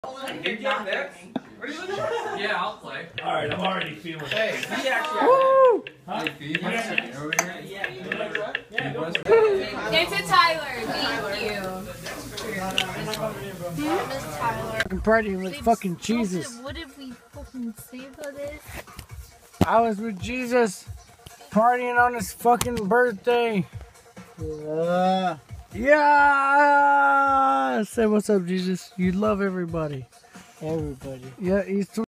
Yeah, I'll play. Alright, I'm already feeling it. Hey, he actually. Woo! Huh? It's a Tyler. Thank you. Miss Tyler. Fucking party with fucking Jesus. What did we fucking say about this? I was with Jesus partying on his fucking birthday. Yeah. Say what's up, Jesus. You love everybody. Everybody. Yeah, he's